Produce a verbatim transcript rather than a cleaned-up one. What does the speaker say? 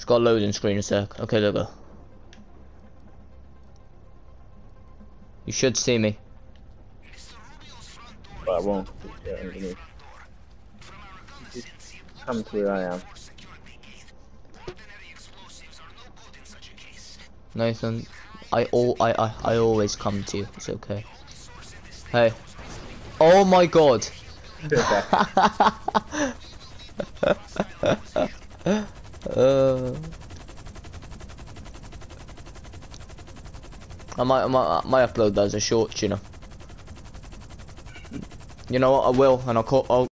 It's got a loading screen a sec. Okay, there we go. You should see me. But I won't. Yeah, underneath. Just come to where I am. Nathan, I all I, I I always come to you. It's okay. Hey. Oh my god. uh, I might I might I might upload that as a short, you know. You know what? I will, and I'll call. I'll